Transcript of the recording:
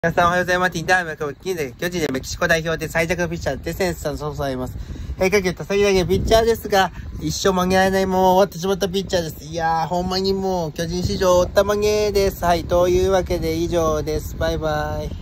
皆さんおはようございます。インターメ巨人でメキシコ代表で最弱のピッチャー、デセンスさんとさいます。変化球、多彩投げピッチャーですが、一生曲げられないまま終わってしまったピッチャーです。いやー、ほんまにもう巨人史上おったまげです。はい、というわけで以上です。バイバイ。